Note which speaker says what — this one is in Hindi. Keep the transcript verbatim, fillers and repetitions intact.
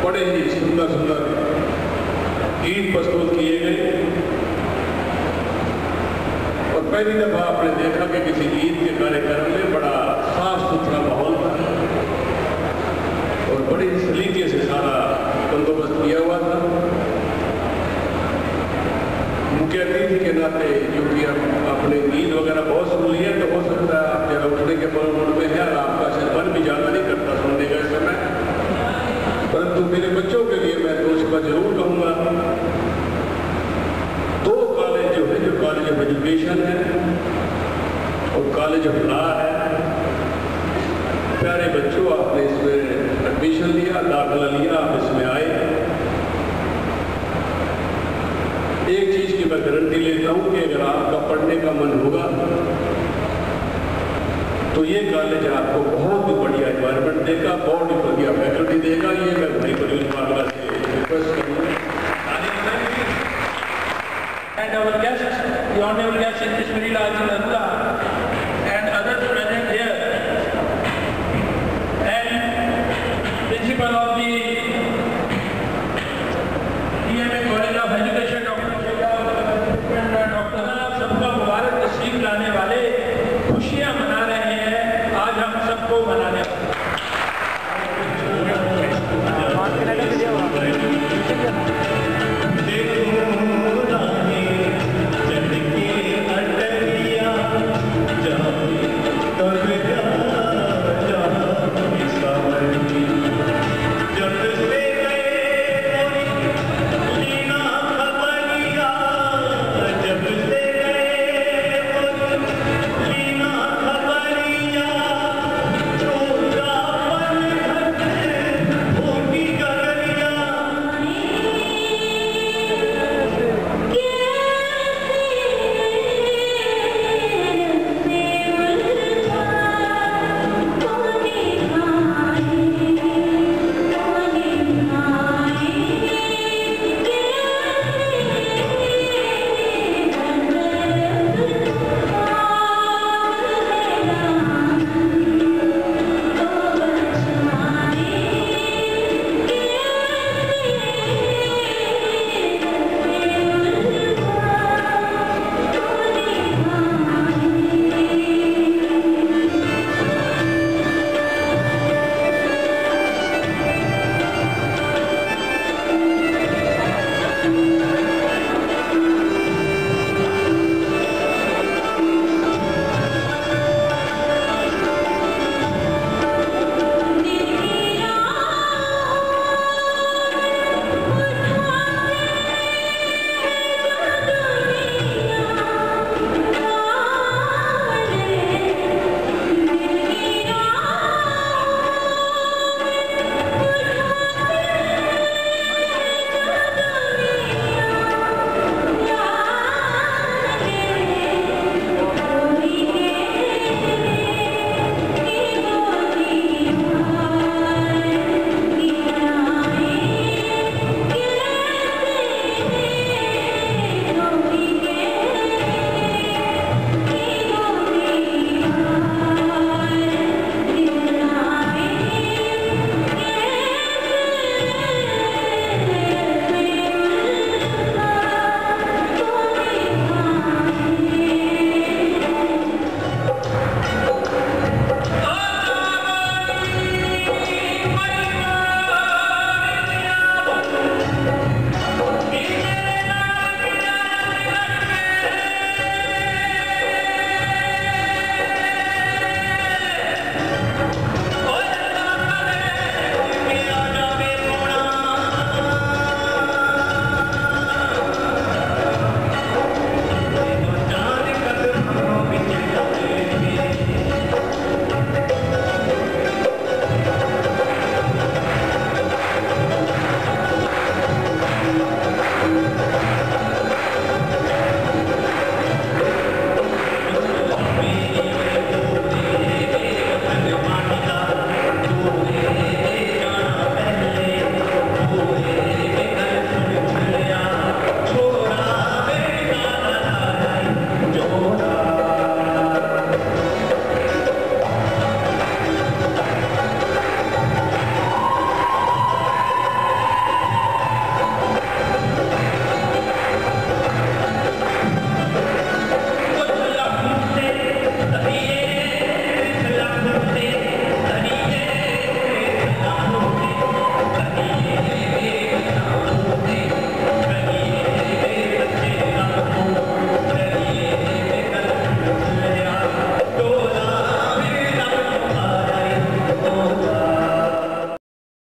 Speaker 1: बड़े ही सुंदर सुंदर गीत प्रस्तुत किए गए और पहली दफा आपने देखा कि किसी गीत के कार्यक्रम में बड़ा साफ सुथरा माहौल था और बड़ी सलीके से सारा बंदोबस्त किया हुआ था। मुख्य अतिथि के नाते क्योंकि हम अपने गीत वगैरह बहुत सुन लिए तो हो सकता है आप जगह उठने के मूड में है और आपका शायद मन भी ज्यादा नहीं करता सुनने का इस समय, परंतु मेरे बच्चों के लिए मैं तो उसका जरूर कहूँगा। दो कॉलेज जो है, जो कॉलेज ऑफ एजुकेशन है और कॉलेज ऑफ लॉ है, प्यारे बच्चों आपने इसमें एडमिशन लिया, दाखिला लिया, आप इसमें आए। एक चीज की मैं गारंटी लेता हूं कि अगर आपका पढ़ने का मन होगा तो ये कॉलेज आपको बहुत ही बढ़िया एनवायरनमेंट देगा, बहुत ही बढ़िया फैकल्टी देगा। ये मैं भाई को न्यूज बांग्ला से रिक्वेस्ट करूंगा।
Speaker 2: And our guests, the honorable guests in this very large Narula and others present here, and principal of the D M A College of Education, doctor आप सबका मुबारक तस्लीम लाने वाले खुशियां मना रहे हैं। आज हम सबको मनाने